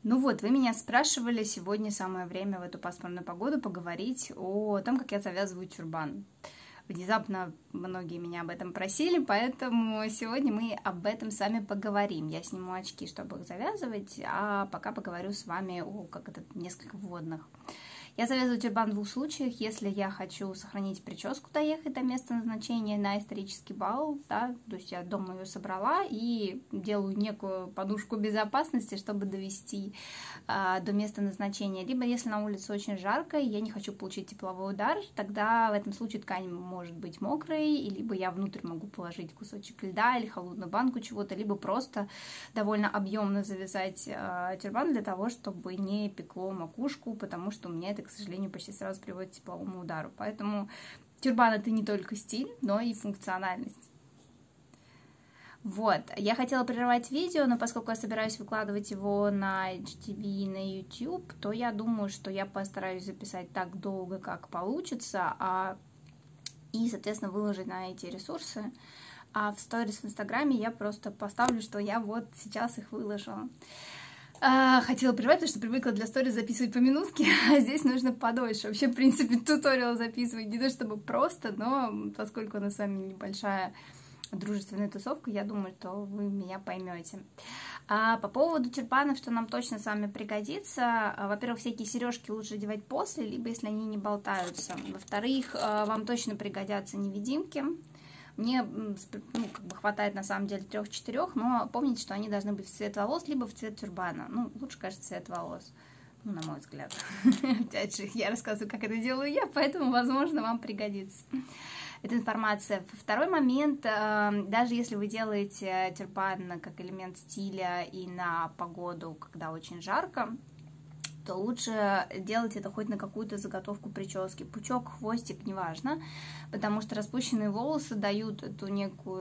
Ну вот, вы меня спрашивали, сегодня самое время в эту пасмурную погоду поговорить о том, как я завязываю тюрбан. Внезапно многие меня об этом просили, поэтому сегодня мы об этом с вами поговорим. Я сниму очки, чтобы их завязывать, а пока поговорю с вами о несколько вводных. Я завязываю тюрбан в двух случаях. Если я хочу сохранить прическу, доехать до места назначения на исторический бал, да, то есть я дома ее собрала и делаю некую подушку безопасности, чтобы довести до места назначения. Либо если на улице очень жарко, и я не хочу получить тепловой удар, тогда в этом случае ткань может быть мокрой, и либо я внутрь могу положить кусочек льда или холодную банку чего-то, либо просто довольно объемно завязать тюрбан для того, чтобы не пекло макушку, потому что у меня это, к сожалению, почти сразу приводит к тепловому удару. Поэтому тюрбан — это не только стиль, но и функциональность. Вот, я хотела прервать видео, но поскольку я собираюсь выкладывать его на HTV и на YouTube, то я думаю, что я постараюсь записать так долго, как получится, и, соответственно, выложить на эти ресурсы. А в сторис в Инстаграме я просто поставлю, что я вот сейчас их выложила. Хотела прервать, потому что привыкла для сторис записывать по минутке, а здесь нужно подольше. Вообще, в принципе, туториал записывать не то чтобы просто, но поскольку у нас с вами небольшая дружественная тусовка, я думаю, что вы меня поймете. По поводу тюрбанов, что нам точно с вами пригодится, во-первых, всякие сережки лучше одевать после, либо если они не болтаются. Во-вторых, вам точно пригодятся невидимки. Мне хватает на самом деле 3-4, но помните, что они должны быть в цвет волос, либо в цвет тюрбана. Ну, лучше, кажется, цвет волос. Ну, на мой взгляд. Опять же, я рассказываю, как это делаю я, поэтому, возможно, вам пригодится эта информация. Второй момент, даже если вы делаете тюрбан как элемент стиля и на погоду, когда очень жарко, то лучше делать это хоть на какую-то заготовку прически. Пучок, хвостик, неважно, потому что распущенные волосы дают эту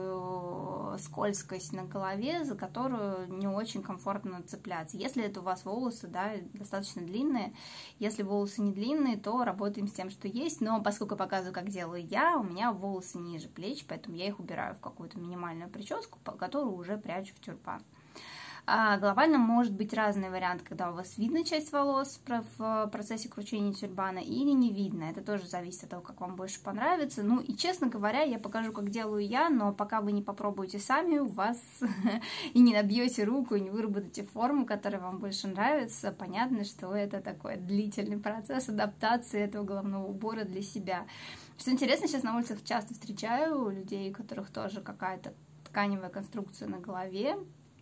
некую скользкость на голове, за которую не очень комфортно цепляться. Если это у вас волосы, да, достаточно длинные, если волосы не длинные, то работаем с тем, что есть, но поскольку я показываю, как делаю я, у меня волосы ниже плеч, поэтому я их убираю в какую-то минимальную прическу, которую уже прячу в тюрбан. Глобально может быть разный вариант, когда у вас видна часть волос в процессе кручения тюрбана или не видно. Это тоже зависит от того, как вам больше понравится. Ну и, честно говоря, я покажу, как делаю я, но пока вы не попробуете сами, у вас и не набьете руку, и не выработаете форму, которая вам больше нравится, понятно, что это такой длительный процесс адаптации этого головного убора для себя. Что интересно, сейчас на улицах часто встречаю людей, у которых тоже какая-то тканевая конструкция на голове.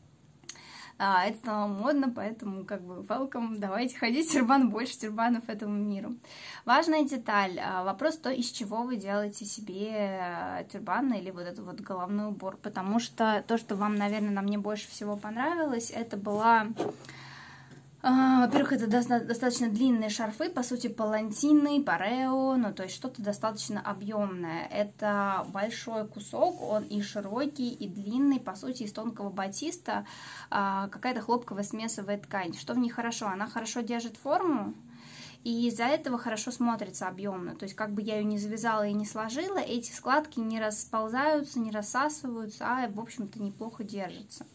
Это стало модно, поэтому welcome, давайте ходить тюрбан, больше тюрбанов этому миру. Важная деталь, вопрос то, из чего вы делаете себе тюрбан или вот этот вот головной убор, потому что то, что вам, наверное, на мне больше всего понравилось, это была... Во-первых, это достаточно длинные шарфы, по сути, палантины, парео, ну, то есть что-то достаточно объемное. Это большой кусок, он и широкий, и длинный, по сути, из тонкого батиста, какая-то хлопковая смесовая ткань. Что в ней хорошо? Она хорошо держит форму, и из-за этого хорошо смотрится объемно. То есть, как бы я ее не завязала и не сложила, эти складки не расползаются, не рассасываются, а, в общем-то, неплохо держатся.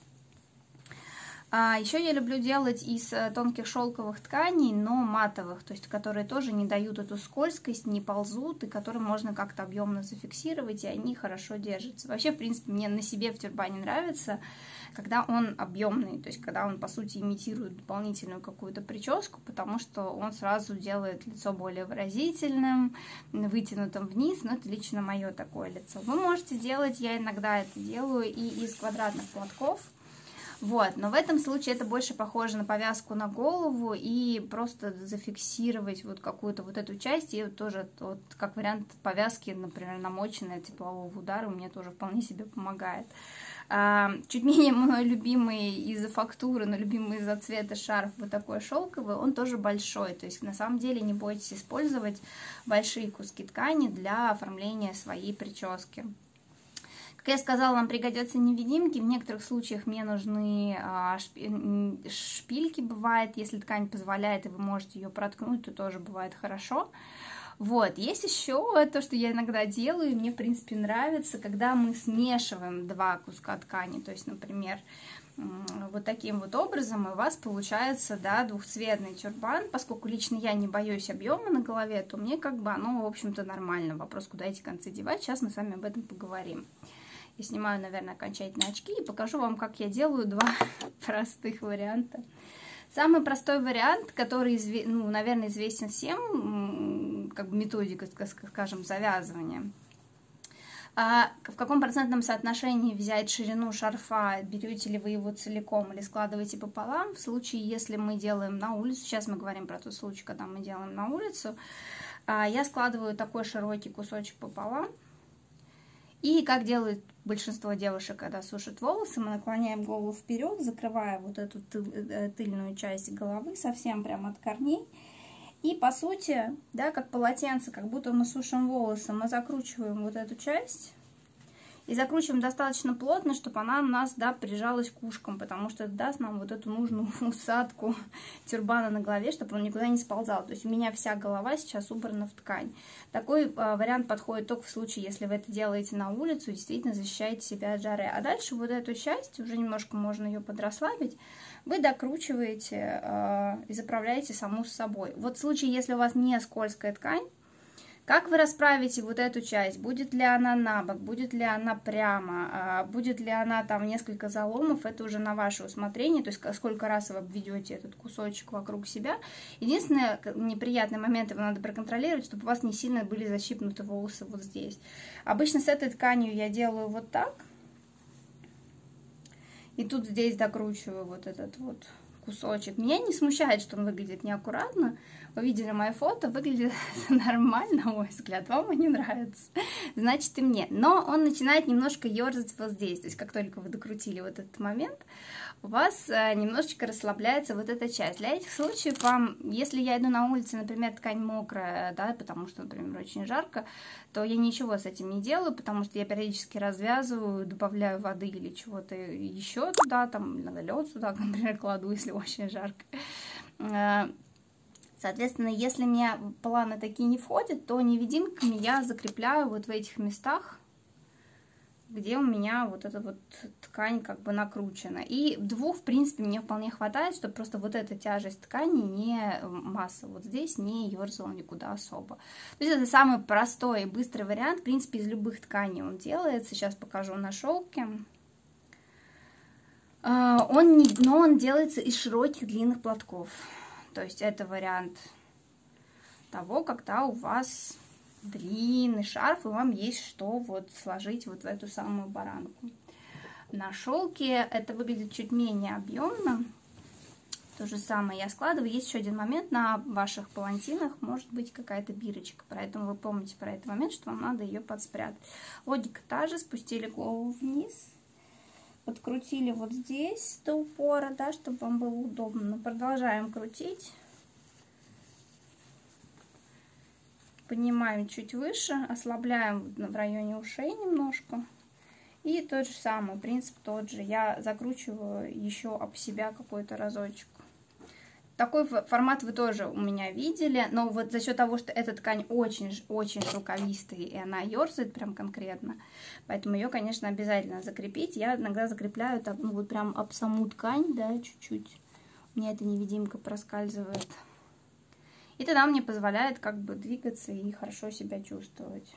Еще я люблю делать из тонких шелковых тканей, но матовых, то есть которые тоже не дают эту скользкость, не ползут, и которые можно как-то объемно зафиксировать, и они хорошо держатся. Вообще, в принципе, мне на себе в тюрбане нравится, когда он объемный, то есть когда он, по сути, имитирует дополнительную какую-то прическу, потому что он сразу делает лицо более выразительным, вытянутым вниз, но это лично мое такое лицо. Вы можете делать, я иногда это делаю, и из квадратных платков. Вот, но в этом случае это больше похоже на повязку на голову и просто зафиксировать вот какую-то вот эту часть, и тоже вот как вариант повязки, например, намоченной от теплового удара, мне тоже вполне себе помогает. Чуть менее мой любимый из-за фактуры, но любимый из-за цвета шарф вот такой шелковый, он тоже большой, то есть на самом деле не бойтесь использовать большие куски ткани для оформления своей прически. Как я сказала, вам пригодятся невидимки. В некоторых случаях мне нужны шпильки, бывает, если ткань позволяет, и вы можете ее проткнуть, то тоже бывает хорошо. Вот, есть еще то, что я иногда делаю, и мне, в принципе, нравится, когда мы смешиваем два куска ткани, то есть, например, вот таким вот образом, и у вас получается, да, двухцветный тюрбан. Поскольку лично я не боюсь объема на голове, то мне как бы оно, в общем-то, нормально. Вопрос, куда эти концы девать, сейчас мы с вами об этом поговорим. Я снимаю, наверное, окончательно очки и покажу вам, как я делаю два простых варианта. Самый простой вариант, который, ну, наверное, известен всем, как бы методика, скажем, завязывания. В каком процентном соотношении взять ширину шарфа, берете ли вы его целиком или складываете пополам, в случае, если мы делаем на улицу, сейчас мы говорим про тот случай, когда мы делаем на улицу, я складываю такой широкий кусочек пополам, и как делают большинство девушек, когда сушат волосы, мы наклоняем голову вперед, закрывая вот эту тыльную часть головы совсем прямо от корней. И по сути, да, как полотенце, как будто мы сушим волосы, мы закручиваем вот эту часть. И закручиваем достаточно плотно, чтобы она у нас, да, прижалась к ушкам, потому что это даст нам вот эту нужную усадку тюрбана на голове, чтобы он никуда не сползал. То есть у меня вся голова сейчас убрана в ткань. Такой вариант подходит только в случае, если вы это делаете на улицу, действительно защищаете себя от жары. А дальше вот эту часть, уже немножко можно ее подрасслабить, вы докручиваете и заправляете саму с собой. Вот в случае, если у вас не скользкая ткань, как вы расправите вот эту часть? Будет ли она на бок, будет ли она прямо, будет ли она там несколько заломов, это уже на ваше усмотрение, то есть сколько раз вы обведете этот кусочек вокруг себя. Единственное, неприятный момент, его надо проконтролировать, чтобы у вас не сильно были защипнуты волосы вот здесь. Обычно с этой тканью я делаю вот так. И тут здесь докручиваю вот этот вот кусочек. Меня не смущает, что он выглядит неаккуратно. Вы видели мои фото, выглядит нормально, на мой взгляд. Вам не нравится, значит и мне. Но он начинает немножко ерзать вот здесь. То есть как только вы докрутили вот этот момент, у вас немножечко расслабляется вот эта часть. Для этих случаев вам, если я иду на улице, например, ткань мокрая, да, потому что, например, очень жарко, то я ничего с этим не делаю, потому что я периодически развязываю, добавляю воды или чего-то еще туда, там иногда лед сюда, например, кладу, если очень жарко. Соответственно, если мне планы такие не входят, то невидимками я закрепляю вот в этих местах, где у меня вот эта вот ткань как бы накручена. И двух, в принципе, мне вполне хватает, чтобы просто вот эта тяжесть ткани, не масса вот здесь, не ерзала никуда особо. То есть это самый простой и быстрый вариант, в принципе, из любых тканей он делается. Сейчас покажу на шелке. Но он делается из широких длинных платков. То есть это вариант того, когда у вас длинный шарф, и вам есть что вот сложить вот в эту самую баранку. На шелке это выглядит чуть менее объемно. То же самое я складываю. Есть еще один момент. На ваших палантинах может быть какая-то бирочка. Поэтому вы помните про этот момент, что вам надо ее подспрятать. Логика та же. Спустили голову вниз. Подкрутили вот здесь до упора, да, чтобы вам было удобно. Продолжаем крутить. Поднимаем чуть выше, ослабляем в районе ушей немножко. И тот же самый принцип тот же. Я закручиваю еще об себя какой-то разочек. Такой формат вы тоже у меня видели, но вот за счет того, что эта ткань очень шелковистая, и она ерзает прям конкретно, поэтому ее, конечно, обязательно закрепить. Я иногда закрепляю так, ну вот прям об саму ткань, да, чуть-чуть. У меня эта невидимка проскальзывает. И тогда мне позволяет как бы двигаться и хорошо себя чувствовать.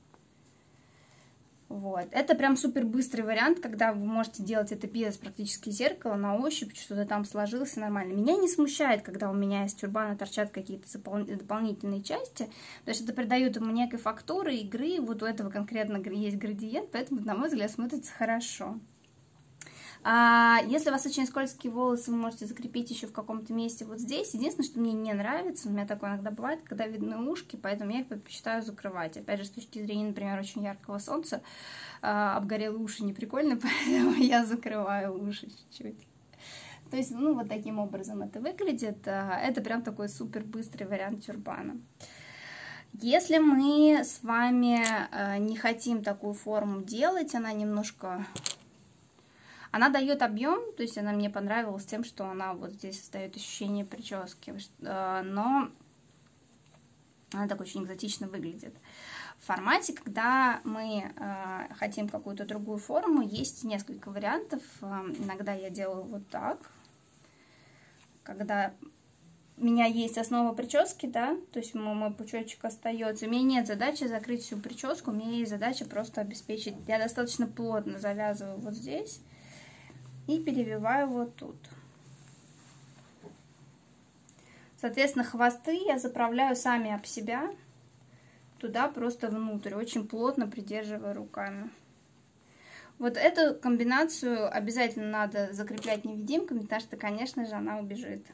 Вот. Это прям супер быстрый вариант, когда вы можете делать это без практически зеркала, на ощупь, что-то там сложилось нормально. Меня не смущает, когда у меня из тюрбана торчат какие-то дополнительные части, то есть это придает ему некой фактуры, игры, вот у этого конкретно есть градиент, поэтому, на мой взгляд, смотрится хорошо. Если у вас очень скользкие волосы, вы можете закрепить еще в каком-то месте вот здесь. Единственное, что мне не нравится, у меня такое иногда бывает, когда видны ушки, поэтому я их предпочитаю закрывать. Опять же, с точки зрения, например, очень яркого солнца, обгорелые уши не прикольно, поэтому я закрываю уши чуть-чуть. То есть, ну, вот таким образом это выглядит. Это прям такой супер быстрый вариант тюрбана. Если мы с вами не хотим такую форму делать, она немножко... Она дает объем, то есть она мне понравилась тем, что она вот здесь создает ощущение прически, но она так очень экзотично выглядит. формате, когда мы хотим какую-то другую форму, есть несколько вариантов. Иногда я делаю вот так, когда у меня есть основа прически, да, то есть мой пучочек остается. У меня нет задачи закрыть всю прическу, у меня есть задача просто обеспечить. Я достаточно плотно завязываю вот здесь и перевиваю вот тут. Соответственно, хвосты я заправляю сами об себя, туда просто внутрь, очень плотно придерживая руками. Вот эту комбинацию обязательно надо закреплять невидимками, потому что, конечно же, она убежит.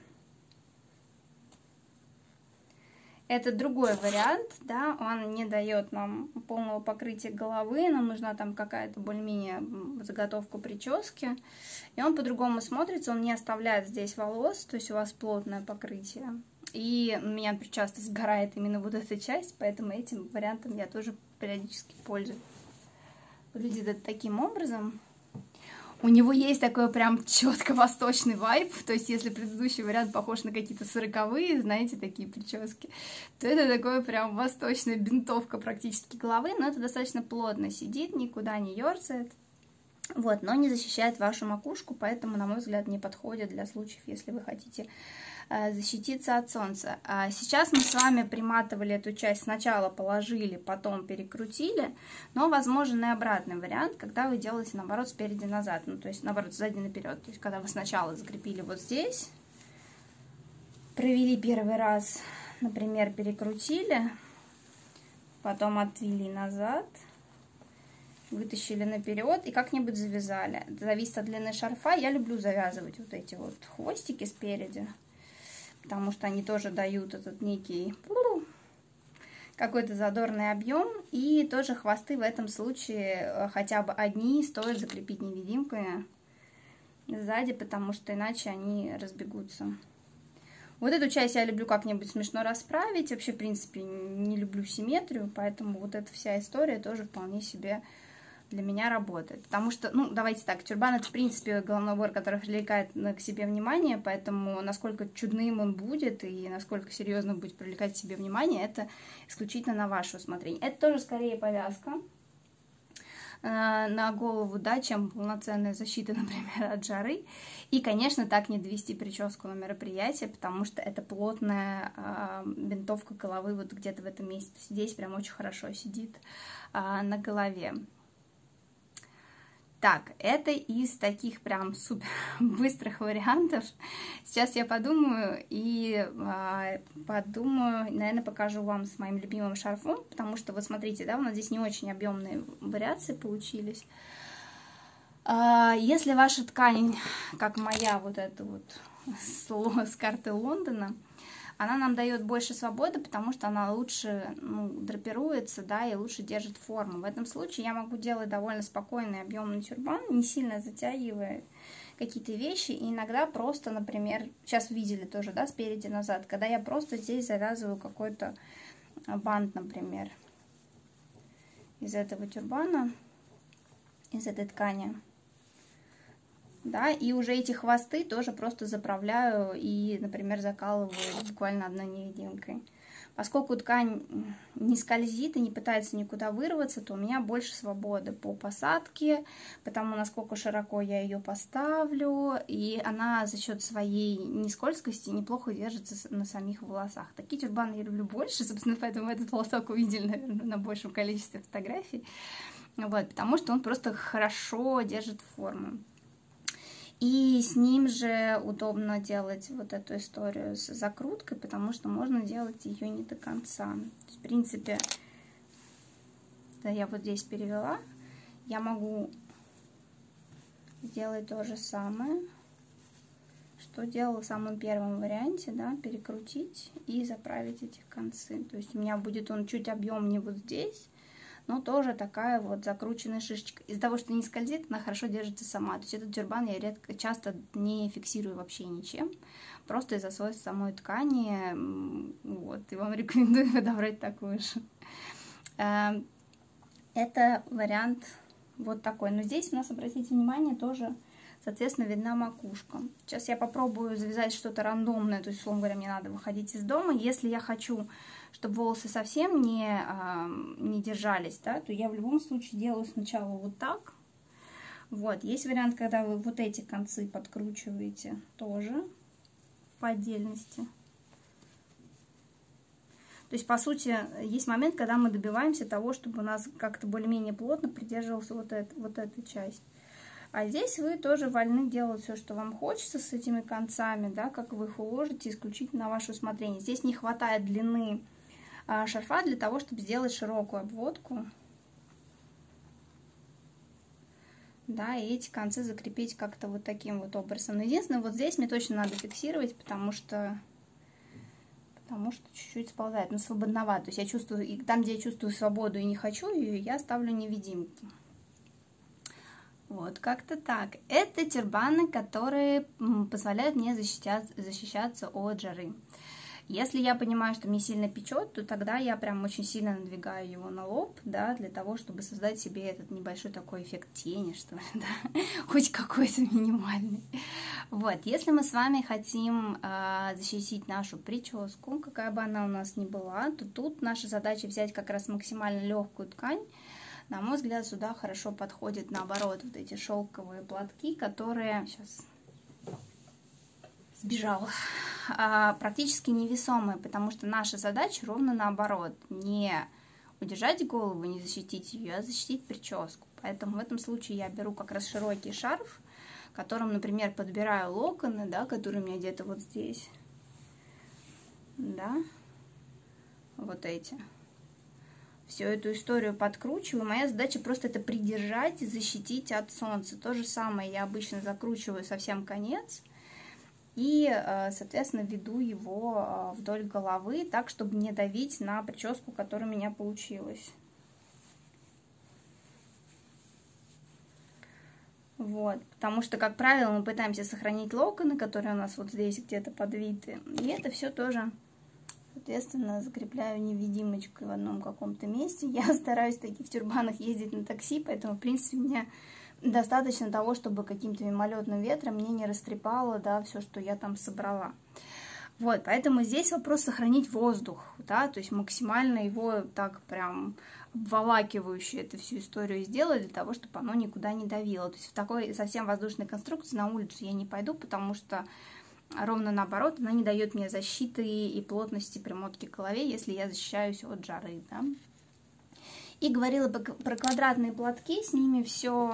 Это другой вариант, да, он не дает нам полного покрытия головы, нам нужна там какая-то более-менее заготовка прически, и он по-другому смотрится, он не оставляет здесь волос, то есть у вас плотное покрытие, и у меня часто сгорает именно вот эта часть, поэтому этим вариантом я тоже периодически пользуюсь. Выглядит это таким образом. У него есть такой прям четко восточный вайб, то есть если предыдущий вариант похож на какие-то 40-е, знаете, такие прически, то это такое прям восточная бинтовка практически головы, но это достаточно плотно сидит, никуда не ерзает, вот, но не защищает вашу макушку, поэтому, на мой взгляд, не подходит для случаев, если вы хотите защититься от солнца. Сейчас мы с вами приматывали эту часть, сначала положили, потом перекрутили, но возможен и обратный вариант, когда вы делаете наоборот спереди назад, ну то есть наоборот сзади наперед, то есть когда вы сначала закрепили вот здесь, провели первый раз, например, перекрутили, потом отвели назад, вытащили наперед и как-нибудь завязали. Это зависит от длины шарфа. Я люблю завязывать вот эти вот хвостики спереди, потому что они тоже дают этот некий какой-то задорный объем. И тоже хвосты в этом случае хотя бы одни стоит закрепить невидимками сзади, потому что иначе они разбегутся. Вот эту часть я люблю как-нибудь смешно расправить. Вообще, в принципе, не люблю симметрию, поэтому вот эта вся история тоже вполне себе для меня работает. Потому что, ну, давайте так, тюрбан — это, в принципе, головной убор, который привлекает к себе внимание, поэтому насколько чудным он будет и насколько серьезно будет привлекать к себе внимание, это исключительно на ваше усмотрение. Это тоже скорее повязка на голову, да, чем полноценная защита, например, от жары. И, конечно, так не довести прическу на мероприятие, потому что это плотная бинтовка головы вот где-то в этом месте. Здесь прям очень хорошо сидит на голове. Так, это из таких прям супер быстрых вариантов. Сейчас я подумаю наверное, покажу вам с моим любимым шарфом, потому что, вот смотрите, да, у нас здесь не очень объемные вариации получились. Если ваша ткань, как моя, вот эта вот с карты Лондона, она нам дает больше свободы, потому что она лучше, ну, драпируется, да, и лучше держит форму. В этом случае я могу делать довольно спокойный объемный тюрбан, не сильно затягивая какие-то вещи. И иногда просто, например, сейчас видели тоже, да, спереди назад, когда я просто здесь завязываю какой-то бант, например, из этого тюрбана, из этой ткани. Да, и уже эти хвосты тоже просто заправляю и, например, закалываю буквально одной невидимкой. Поскольку ткань не скользит и не пытается никуда вырваться, то у меня больше свободы по посадке, потому насколько широко я ее поставлю, и она за счет своей нескользкости неплохо держится на самих волосах. Такие тюрбаны я люблю больше, собственно, поэтому этот волосок увидели, наверное, на большем количестве фотографий, вот, потому что он просто хорошо держит форму. И с ним же удобно делать вот эту историю с закруткой, потому что можно делать ее не до конца. То есть, в принципе, да, я вот здесь перевела, я могу сделать то же самое, что делала в самом первом варианте, да, перекрутить и заправить эти концы. То есть у меня будет он чуть объемнее вот здесь, но тоже такая вот закрученная шишечка. Из-за того, что не скользит, она хорошо держится сама. То есть этот тюрбан я часто не фиксирую вообще ничем, просто из-за свойств самой ткани. Вот, и вам рекомендую подобрать такую же. Это вариант вот такой. Но здесь у нас, обратите внимание, тоже соответственно, видна макушка. Сейчас я попробую завязать что-то рандомное, то есть, условно говоря, мне надо выходить из дома. Если я хочу, чтобы волосы совсем не держались, да, то я в любом случае делаю сначала вот так. Вот, есть вариант, когда вы вот эти концы подкручиваете тоже по отдельности. То есть, по сути, есть момент, когда мы добиваемся того, чтобы у нас как-то более-менее плотно придерживался вот эта часть. А здесь вы тоже вольны делать все, что вам хочется с этими концами, да, как вы их уложите, исключительно на ваше усмотрение. Здесь не хватает длины шарфа для того, чтобы сделать широкую обводку. Да, и эти концы закрепить как-то вот таким вот образом. Но единственное, вот здесь мне точно надо фиксировать, потому что чуть-чуть сползает, но свободновато. То есть я чувствую, и там, где я чувствую свободу и не хочу ее, я ставлю невидимки. Вот, как-то так. Это тюрбаны, которые позволяют мне защищаться от жары. Если я понимаю, что мне сильно печет, то тогда я прям очень сильно надвигаю его на лоб, да, для того, чтобы создать себе этот небольшой такой эффект тени, что ли, да, хоть какой-то минимальный. Вот, если мы с вами хотим защитить нашу прическу, какая бы она у нас ни была, то тут наша задача взять как раз максимально легкую ткань. На мой взгляд, сюда хорошо подходят, наоборот, вот эти шелковые платки, которые... Сейчас сбежал. Практически невесомые, потому что наша задача ровно наоборот. Не удержать голову, не защитить ее, а защитить прическу. Поэтому в этом случае я беру как раз широкий шарф, которым, например, подбираю локоны, да, которые у меня где-то вот здесь. Да. Вот эти. Всю эту историю подкручиваю. Моя задача просто это придержать и защитить от солнца. То же самое я обычно закручиваю совсем конец. И, соответственно, веду его вдоль головы, так, чтобы не давить на прическу, которая у меня получилась. Вот, потому что, как правило, мы пытаемся сохранить локоны, которые у нас вот здесь где-то подвиты. И это все тоже, соответственно, закрепляю невидимочкой в одном каком-то месте. Я стараюсь в таких тюрбанах ездить на такси, поэтому, в принципе, мне... достаточно того, чтобы каким-то мимолетным ветром мне не растрепало, да, все, что я там собрала. Вот, поэтому здесь вопрос сохранить воздух, да, то есть максимально его так прям обволакивающе эту всю историю сделать, для того, чтобы оно никуда не давило. То есть в такой совсем воздушной конструкции на улицу я не пойду, потому что ровно наоборот, она не дает мне защиты и плотности примотки к голове, если я защищаюсь от жары, да. И говорила про квадратные платки, с ними все...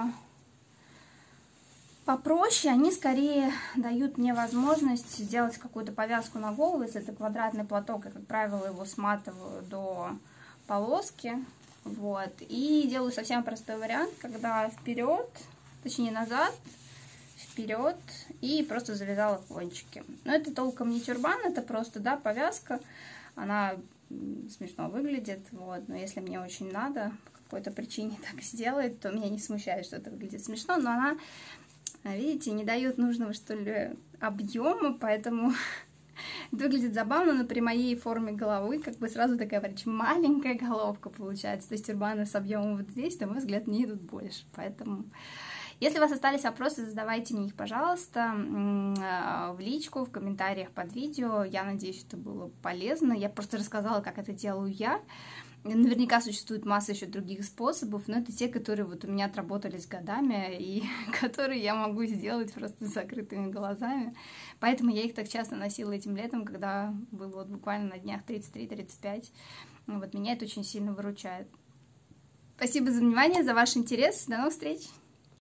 попроще, они скорее дают мне возможность сделать какую-то повязку на голову. Если это квадратный платок, я, как правило, его сматываю до полоски. Вот. И делаю совсем простой вариант, когда вперед, точнее назад, вперед, и просто завязала кончики. Но это толком не тюрбан, это просто, да, повязка. Она смешно выглядит, вот. Но если мне очень надо по какой-то причине так сделать, то меня не смущает, что это выглядит смешно, но она... видите, не дает нужного, что ли, объема, поэтому выглядит забавно, но при моей форме головы как бы сразу такая причем маленькая головка получается. То есть тюрбаны с объемом вот здесь, на мой взгляд, не идут больше. Поэтому, если у вас остались вопросы, задавайте мне их, пожалуйста, в личку, в комментариях под видео. Я надеюсь, это было полезно. Я просто рассказала, как это делаю я. Наверняка существует масса еще других способов, но это те, которые вот у меня отработались годами и которые я могу сделать просто с закрытыми глазами. Поэтому я их так часто носила этим летом, когда было вот буквально на днях 33-35. Вот меня это очень сильно выручает. Спасибо за внимание, за ваш интерес. До новых встреч!